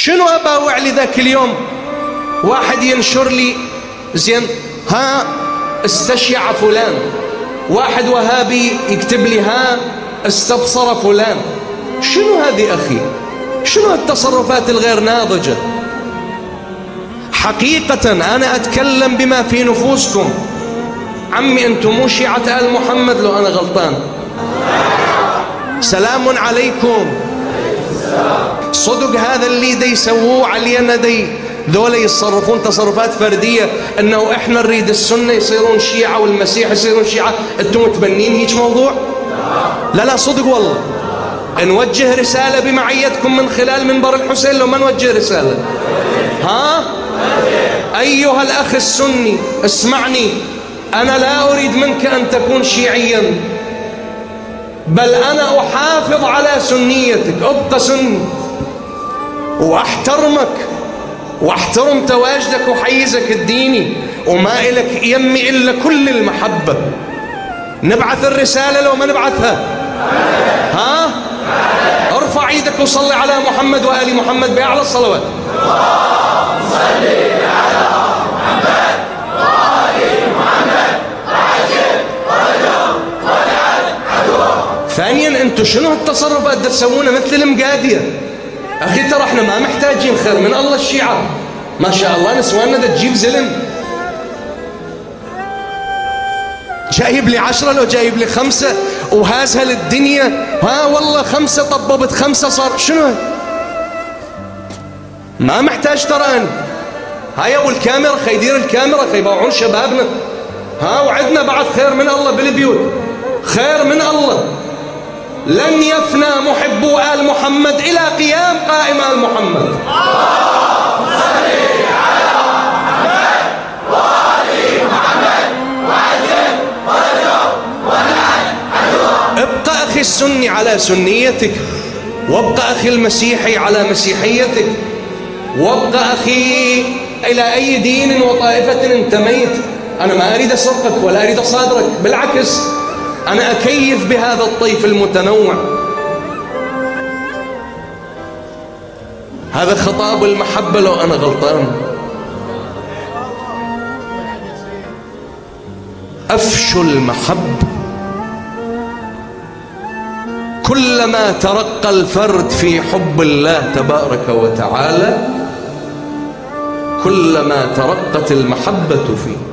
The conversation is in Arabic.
شنو أباوع لي ذاك اليوم؟ واحد ينشر لي زين ها استشيع فلان، واحد وهابي يكتب لي ها استبصر فلان. شنو هذه أخي؟ شنو التصرفات الغير ناضجة؟ حقيقة أنا أتكلم بما في نفوسكم. عمي أنتم مو شيعة آل محمد لو أنا غلطان. سلام عليكم. صدق هذا اللي دي يسووه علينا دي ذولا يتصرفون تصرفات فردية أنه إحنا نريد السنة يصيرون شيعة والمسيح يصيرون شيعة. أنتم متبنين هيك موضوع؟ لا لا صدق والله. نوجه رسالة بمعيتكم من خلال منبر الحسين لو ما نوجه رسالة؟ ها؟ أيها الأخ السني اسمعني، أنا لا أريد منك أن تكون شيعيا، بل أنا أحافظ على سنيتك. أبقى سني وأحترمك واحترم تواجدك وحيزك الديني، وما إلك يمي إلا كل المحبة. نبعث الرسالة لو ما نبعثها؟ ها؟ ارفع ايدك وصلي على محمد وآل محمد بأعلى الصلوات. صلي على محمد وآل محمد وعجل ورجل ولعن عدوه. ثانيا انتم شنو هالتصرفات دا تسوونها مثل المقادية؟ اخي ترى احنا ما محتاجين خير من الله. الشيعة ما شاء الله نسواننا دا تجيب زلم، جايب لي 10 لو جايب لي 5 وهازها للدنيا. ها والله 5 طببت 5 صار شنو؟ ما محتاج ترى أنا. هاي أبو الكاميرا خي يدير الكاميرا خي يباوعون شبابنا. ها وعدنا بعد خير من الله بالبيوت، خير من الله. لن يفنى محبو آل محمد إلى قيام قائم آل محمد. ابقى أخي السني على سنيتك، وابقى أخي المسيحي على مسيحيتك، وابقى أخي إلى أي دين وطائفة انتميت. أنا ما أريد أسرقك ولا أريد أصادرك، بالعكس أنا أكيف بهذا الطيف المتنوع. هذا خطاب المحبة لو أنا غلطان. أفشوا المحبة. كلما ترقى الفرد في حب الله تبارك وتعالى كلما ترقت المحبة فيه.